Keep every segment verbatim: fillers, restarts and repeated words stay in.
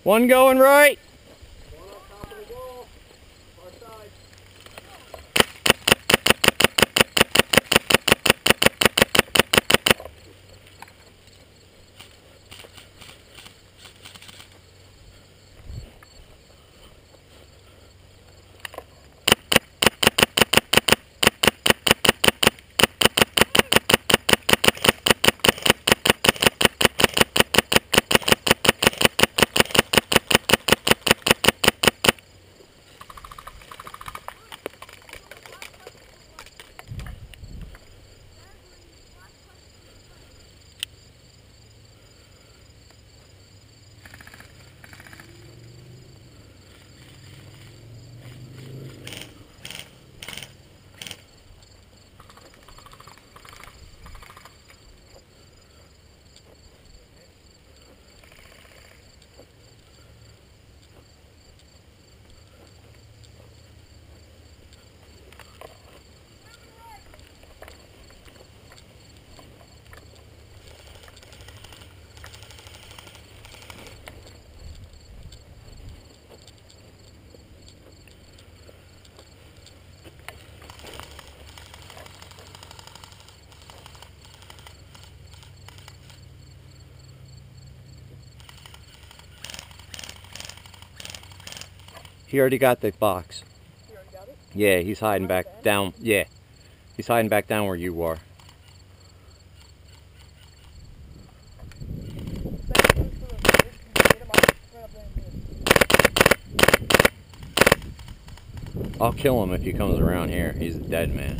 One going right. One on top of the wall. Far side. He already got the box. You already got it? Yeah, he's hiding back down. Yeah, he's hiding back down where you are. I'll kill him if he comes around here. He's a dead man.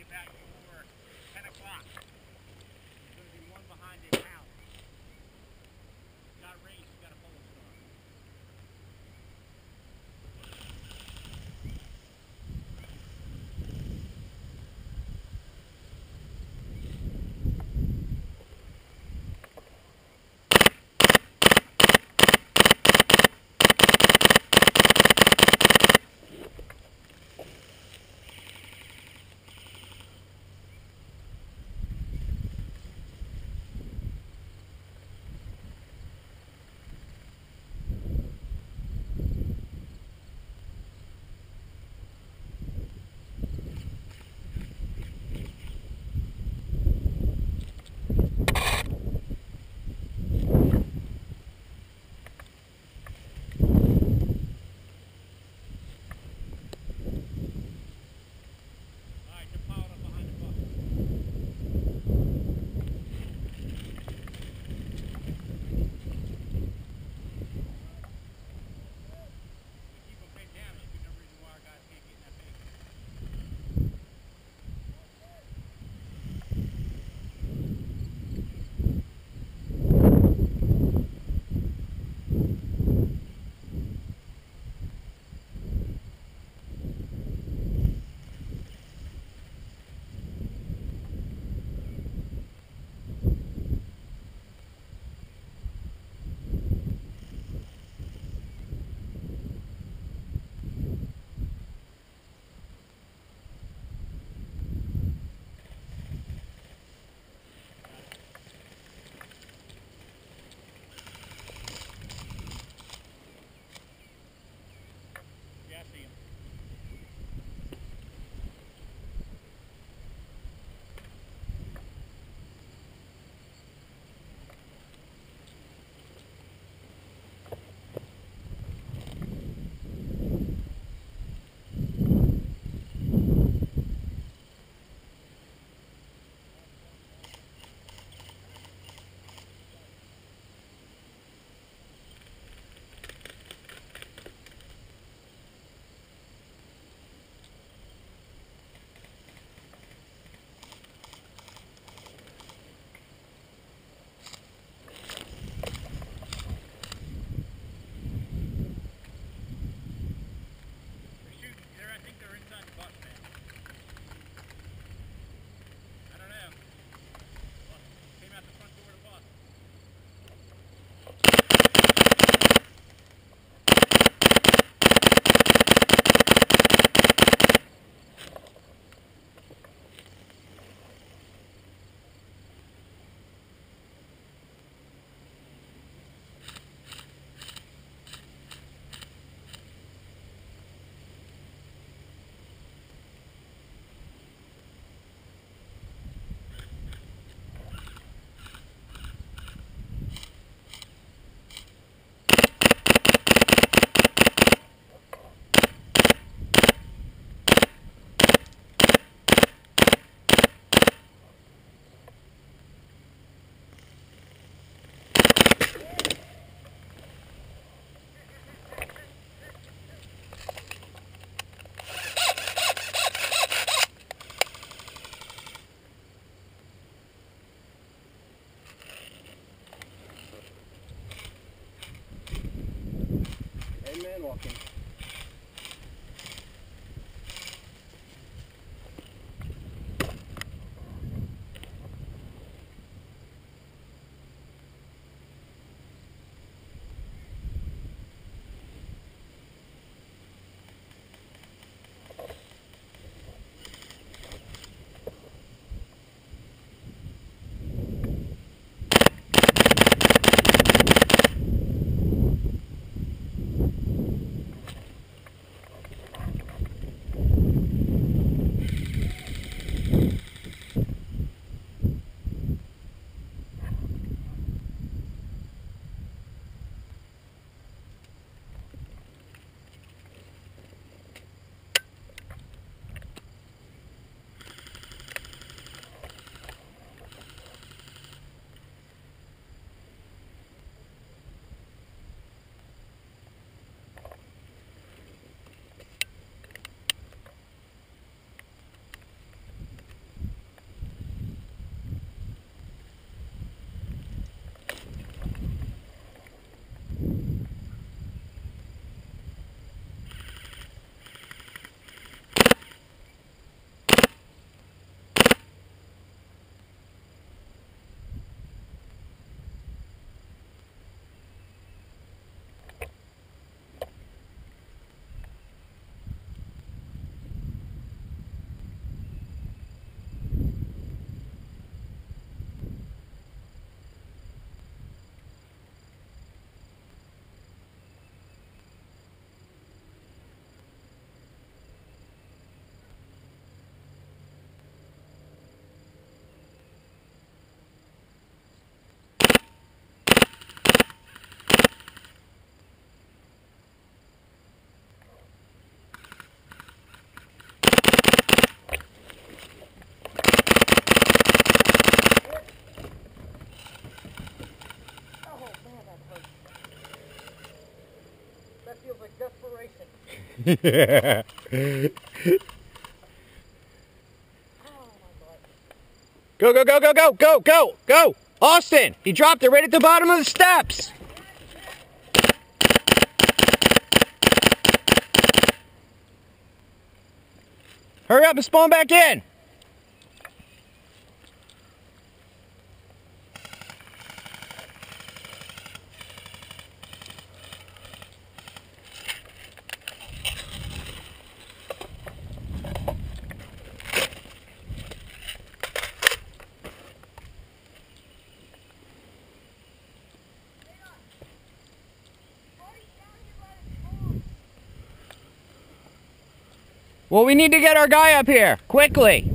about before ten o'clock. There's going to be one behind his house. He's got race, he's got a Polarstar. Man walking. Yeah. Go, go, go, go, go, go, go, go! Austin! He dropped it right at the bottom of the steps! Hurry up and spawn back in! Well, we need to get our guy up here, quickly.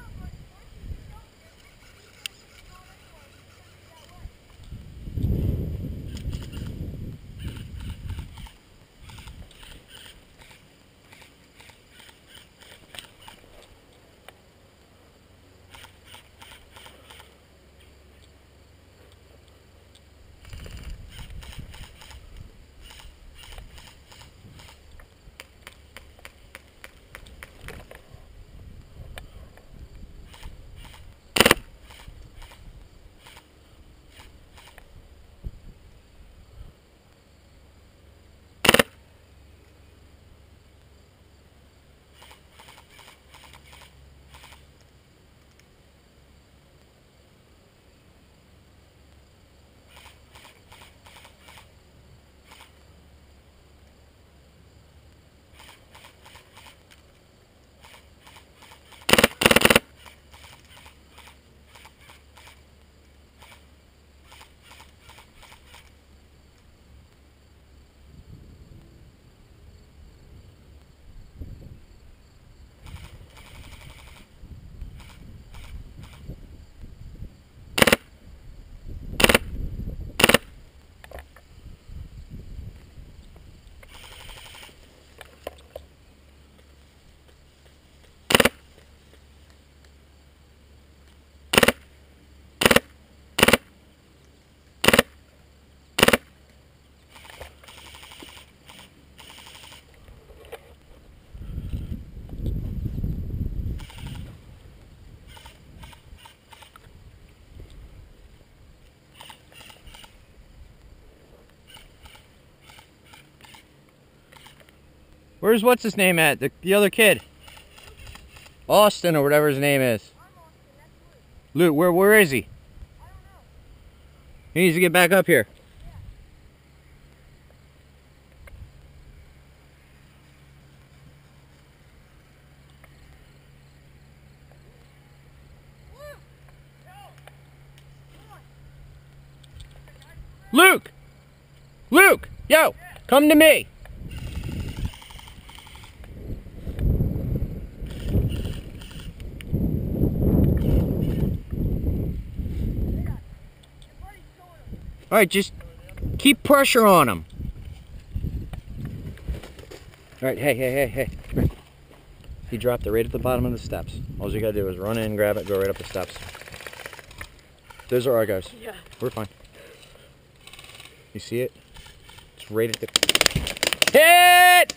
Where's what's his name at? The, the other kid. Austin or whatever his name is. Luke, where where is he? I don't know. He needs to get back up here. Luke! Luke! Yo! Come to me! Alright, just keep pressure on him. Alright, hey, hey, hey, hey. Come here. He dropped it right at the bottom of the steps. All you gotta do is run in, grab it, go right up the steps. Those are our guys. Yeah. We're fine. You see it? It's right at the... Hit!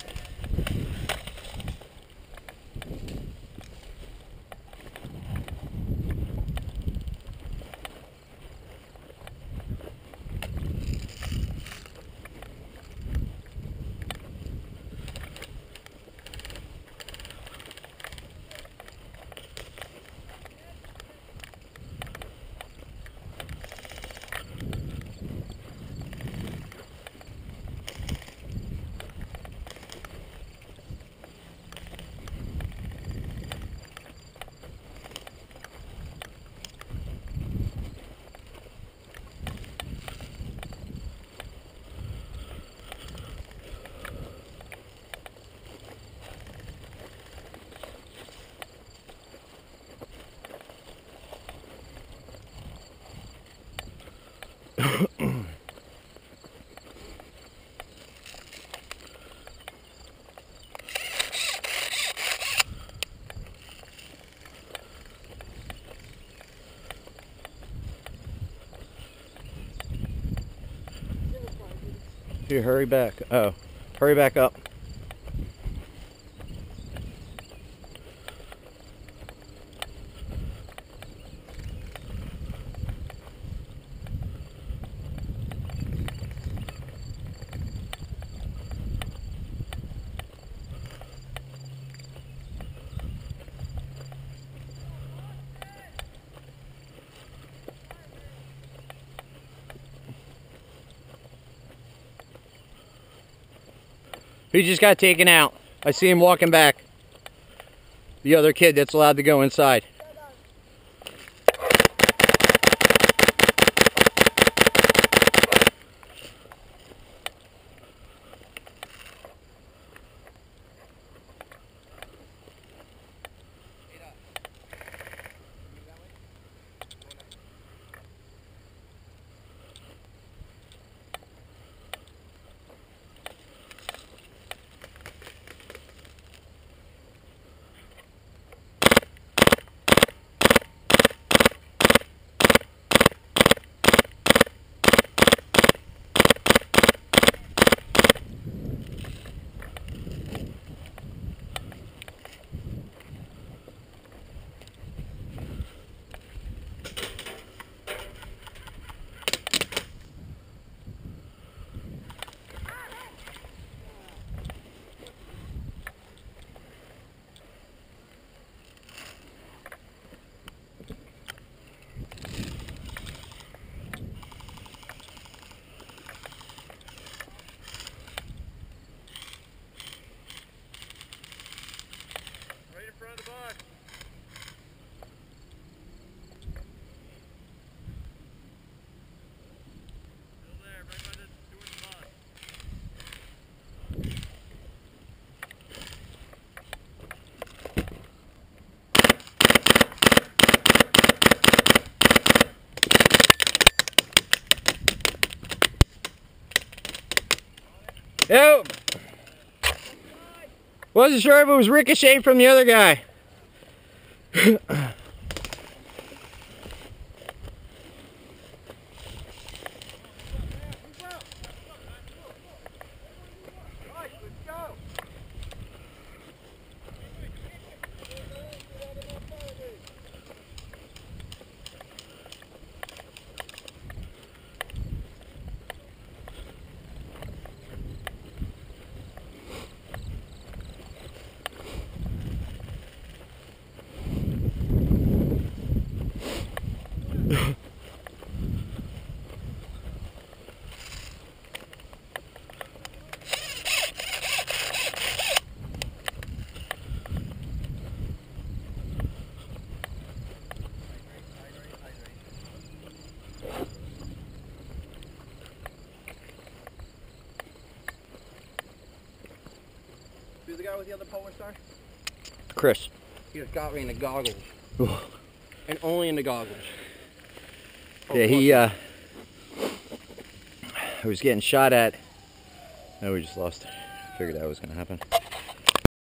Here, hurry back. Oh, hurry back up. He just got taken out. I see him walking back. The other kid that's allowed to go inside. Right in front of the bus. Still there, right by the door of the bus. Yo! Wasn't sure if it was ricocheted from the other guy. Who's the guy with the other Polarstar? Chris. He just got me in the goggles. Ooh. And only in the goggles. Oh, Yeah, he uh, was getting shot at. No, we just lost. Figured that was going to happen.